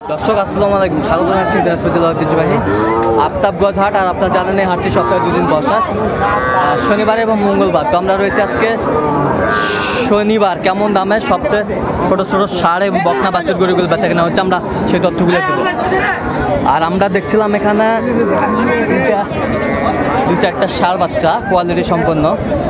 দর্শক আসসালামু আলাইকুম, স্বাগত জানাচ্ছি দিনাজপুর জেলা ঐতিহ্যবাহী আফতাবগঞ্জ হাট। আর আপনারা জানেন এই হাটটি সপ্তাহে 2 দিন বসা, শনিবার এবং মঙ্গলবার। তো আমরা রয়েছি আজকে শনিবার। কেমন দামে সবচেয়ে ছোট ছোট ষাঁড় এবং বকনা বাছুর গরুগুলো বেচা কেনা হচ্ছে, আমরা সেই তথ্যগুলো দেবো। আর আমরা দেখছিলাম এখানে 2-4টা ষাঁড় বাচ্চা কোয়ালিটি সম্পন্ন।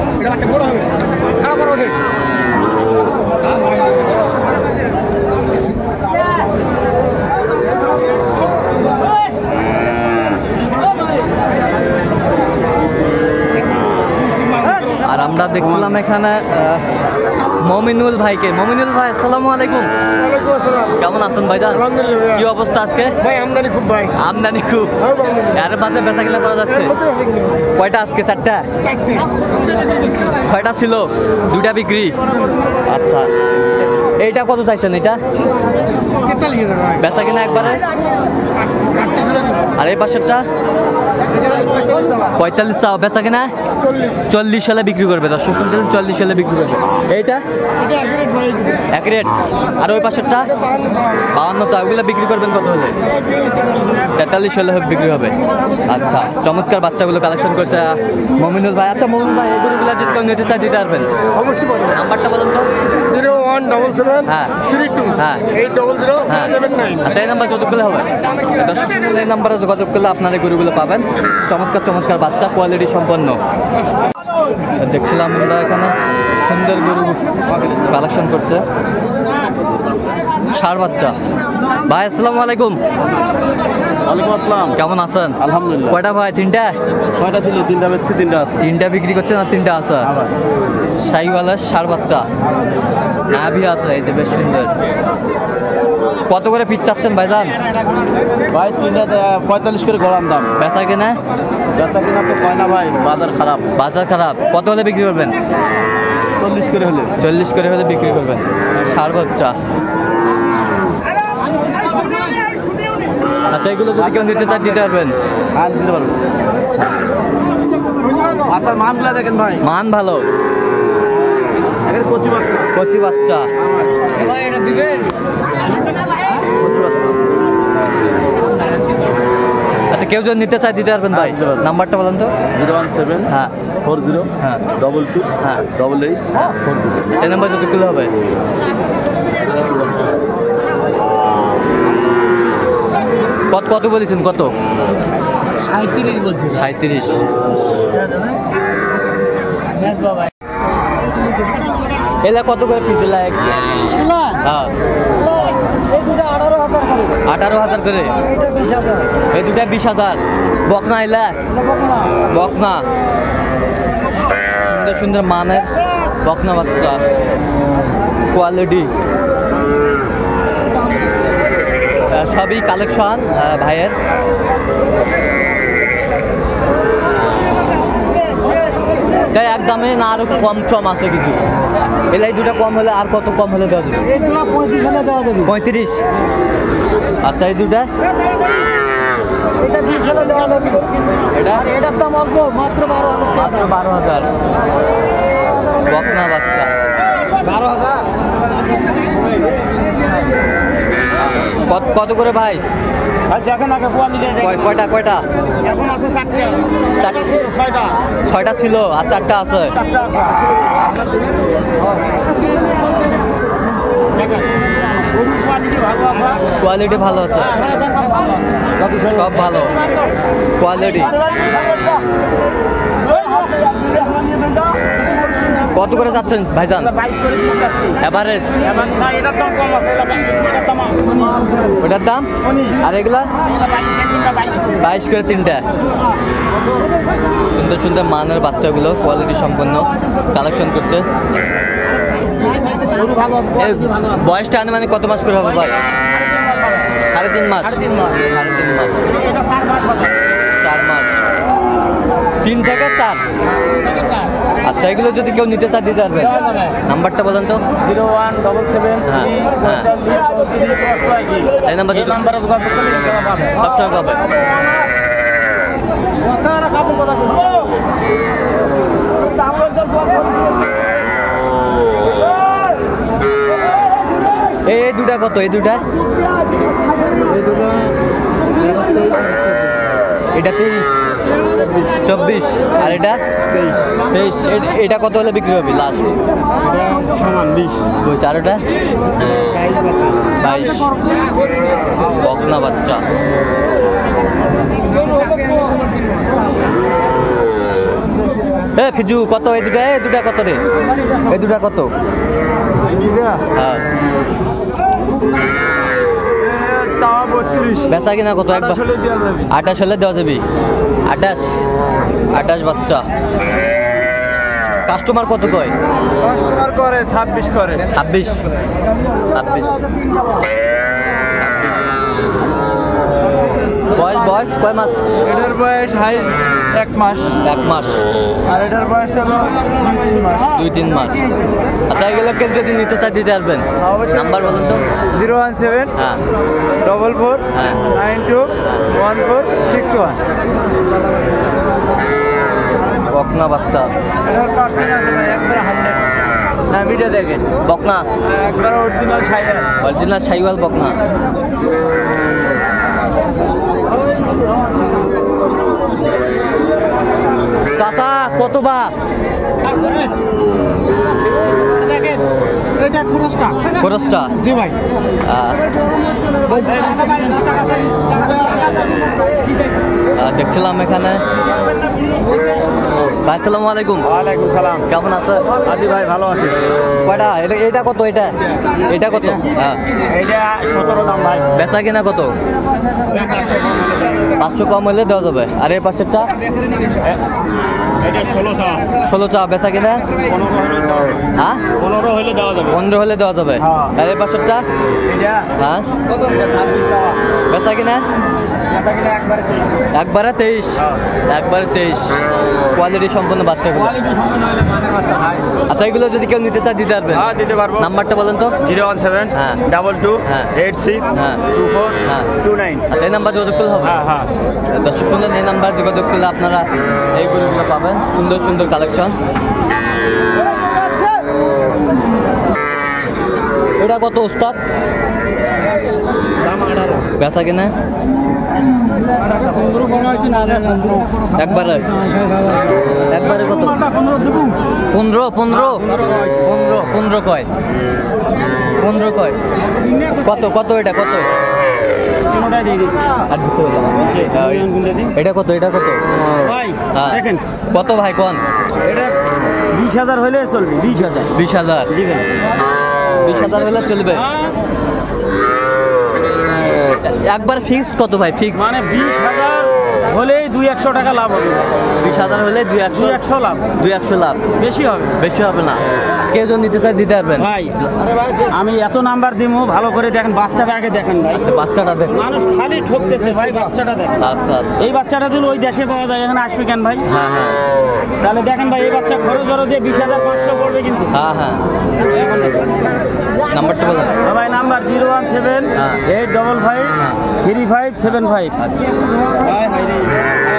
আর আমরা দেখছিলাম এখানে মমিনুল ভাইকে। মমিনুল ভাই আসসালামু আলাইকুম। কেমন আছেন ভাইজান? কি অবস্থা আজকে? ভাই আমদানি খুব, ভাই আমদানি খুব। এর মাঝে বেচা কিনা করা যাচ্ছে কয়টা আজকে? 4টা। 6টা ছিল, 2টা বিক্রি। আচ্ছা, এইটা কত চাইছেন? এটা বেচা কিনা একবারে? আর এই পাশেরটা 45 চাও, বেচা কিনা 40 সালে বিক্রি করবে। 40 সালে বিক্রি করবে। এইটা এক রেট। আর ওই পাশেরটা 52 চাও, ওগুলো বিক্রি করবেন কত হলে? 43 সালে বিক্রি হবে। আচ্ছা, চমৎকার বাচ্চাগুলো কালেকশন করছে মমিনুল ভাই। আচ্ছা মমিনুল ভাই, এগুলো যদি কেউ নিতে চাই দিতে পারবেন? অবশ্যই। নাম্বারটা বলুন তো। 0177 হ্যাঁ 32 হ্যাঁ 800 আচ্ছা, এই নাম্বার যোগাযোগ করলে হবে। দর্শক শুনুন, এই নাম্বারে যোগাযোগ করলে আপনারা গরুগুলো পাবেন। চমৎকার চমৎকার বাচ্চা, কোয়ালিটি সম্পন্ন। দেখছিলাম আমরা এখানে সুন্দর গরু কালেকশন করছে ষাঁড় বাচ্চা। ভাই আসসালামু আলাইকুম। ওয়ালাইকুম আসসালাম। কেমন আছেন? আলহামদুলিল্লাহ। কয়টা ভাই? 3টা। 6টা ছিল, 3টা বেচছি, 3টা আছে। 3টা বিক্রি করছেন আর 3টা আছে? শাহিওয়ালের ষাঁড় বাচ্চা, নাভি আছে, এই যে বেশ সুন্দর। কত করে পিস চাচ্ছেন ভাইজান? ভাই 3টা 45 করে গড়ান দাম। বেচা কিনা? বেচা কিনা তো কয় না ভাই, বাজার খারাপ। বাজার খারাপ। কত হলে বিক্রি করবেন? 40 করে হলে। 40 করে হলে বিক্রি করবেন। ষাঁড় বাচ্চা। আচ্ছা, এগুলো যদি কেউ নিতে চান দিতে পারবেন? হ্যাঁ দিতে পারবো। আচ্ছা মানগুলা দেখেন ভাই, মান ভালো। কচি বাচ্চা। কচি বাচ্চা। আচ্ছা, কেউ যদি নিতে চায় দিতে পারবেন ভাই? নাম্বারটা বলেন তো। 017 হ্যাঁ 40 হ্যাঁ 22 হ্যাঁ 88 40। এই নাম্বার যদি খুলে হবে। কত বলেছেন? কত? 37 বলছি। 37। এলা কত করে পিস? এলা হ্যাঁ 18,000 করে। এই দুটা 20,000। বকনা এলা? বকনা। সুন্দর সুন্দর মানের বকনা বাচ্চা, কোয়ালিটি সবই কালেকশন ভাইয়ের। তাই একদমই না, আরো কম চম আছে কিছু? এলাই দুটা কম হলে আর কত কম হলে দেওয়া যাবে? 35 হলে দেওয়া যাবে। 35। আচ্ছা, এই দুটা? এটা 20 হলে দেওয়া যাবে। এটার দাম অল্প, মাত্র 12,000 টাকা। 12,000। বকনা বাচ্চা 12,000। কত করে ভাই? দেখেন আগে পোয়া মিলে কয়টা? এখন আছে 4টা। 6টা ছিল আর 4টা আছে। কোয়ালিটি ভালো আছে, সব ভালো কোয়ালিটি। কত করে যাচ্ছেন ভাইজান? 22 করে যাচ্ছি এভারেজ। না, এটার দাম কম আছে। ওটার দাম? আর এগুলা 22 করে 3টা। সুন্দর সুন্দর মানের বাচ্চাগুলো কোয়ালিটি সম্পন্ন কালেকশন করছে। বয়সটা আনুমানিক কত মাস করে হবে ভাই? 3.5 মাস। 3.5 মাস। 4 মাস। 3 থেকে 4। আচ্ছা, এগুলো যদি কেউ নিতে চায় দিতে পারবেন? নাম্বারটা বলেন তো। 0177 এই নাম্বার সবসময় পাবে। এই দুটা কত? এই দুটা এটা 23, 24, আর এটা 23। এটা কত হলে বিক্রি হবে লাস্ট? সমান 20। বুঝছি। আর ওটা 22। বকনা বাচ্চা। ফিজু কত? এই দুটা কত রে? এই দুটা কত? হ্যাঁ, বেচা কিনা কত? 28 হলে দেওয়া যাবে। 28 বাচ্চা। কাস্টমার কত কয়? কাস্টমার করে 26 করে। 26। বয়স কয় মাস? এটার বয়স হাই 1 মাস। 1 মাস। আর এটার বয়স হলো 2-3 মাস। আচ্ছা, এগুলোকে যদি নিতে চাই দিতে পারবেন? অবশ্যই। নাম্বার বলুন তো। 017 হ্যাঁ 44 হ্যাঁ 92 1461। বকনা বাচ্চা। এটার পার্সেন্ট আছে ভাই একবার 100। না ভিডিও দেখেন। বকনা একবার অরিজিনাল শাইয়ার। অরিজিনাল শাইওয়াল বকনা। চাচা কত বা? দেখেন এটা খরচটা। খরচটা? জি ভাই। দেখছিলাম এখানে। ভাই আসসালামু আলাইকুম। ওয়ালাইকুম সালাম। কেমন আছে? আজি ভাই ভালো আছি। কয়টা? এটা কত? এটা কত? হ্যাঁ, এইটা 17 দাম ভাই। বেচা কিনা কত? 500 কম হলে দেওয়া যাবে। আর এই পাশেরটা? এটা 16 16 চা। বেচা কিনা? হ্যাঁ 15 হইলে দেওয়া যাবে। 15 হলে দেওয়া যাবে। হ্যাঁ। আর এই পাশেরটা? এটা হ্যাঁ, এটা 26 বেচা কিনা? বেচা কিনা একবারে 23। একবারে 23। একবারে 23। কোয়ালিটি সম্পন্ন বাচ্চাগুলো। কোয়ালিটি সম্পন্ন হইলে মানের বাচ্চা ভাই। আচ্ছা, এগুলো যদি কেউ নিতে চায় দিতে পারবেন? হ্যাঁ দিতে পারবো। নাম্বারটা বলেন তো। 017 হ্যাঁ 22 হ্যাঁ 86 হ্যাঁ 24 হ্যাঁ 29। আচ্ছা, এই নাম্বার যোগাযোগ করলে হবে? হ্যাঁ হ্যাঁ। দর্শক শুনলেন, এই নাম্বার যোগাযোগ করলে আপনারা এই গরুগুলো পাবেন। সুন্দর সুন্দর কালেকশন। এটা কত ওস্তাদ? দাম 18। বেচা কিনা? একবারে কত? 15 কয়? 15 কয়? কত এটা কত? আর 200 এটা কত? ভাই হ্যাঁ। দেখেন কত ভাই কোন? এটা 20,000 হইলে চলবে। 20,000। 20,000। জি ভাই। 20,000 হলে চলবে। একবার ফিক্স কত ভাই? ফিক্স মানে 20,000 হলেই 200 টাকা লাভ হবে। 20,000 হলে 200 লাভ। 200 লাভ। বেশি হবে। বেশি হবে না। আজকে যদি নিতে চাই দিতে পারবেন? ভাই আমি এত নাম্বার দিমু, ভালো করে দেখেন। বাচ্চাটা আগে দেখেন ভাই। আচ্ছা, বাচ্চাটা দেখুন। মানুষ খালি ঠকতেছে ভাই। বাচ্চাটা দেখেন। আচ্ছা আচ্ছা। এই বাচ্চাটা দিলে ওই দেশে পাওয়া যায়, এখানে আসবে কেন ভাই? হ্যাঁ হ্যাঁ তাহলে দেখেন ভাই, এই বাচ্চা খরচ দিয়ে 20,500 পড়বে কিন্তু। হ্যাঁ হ্যাঁ। নাম্বারটা বলেন। ভাই নাম্বার 017 হ্যাঁ। 855 3575। আচ্ছা। হাই হাই রে।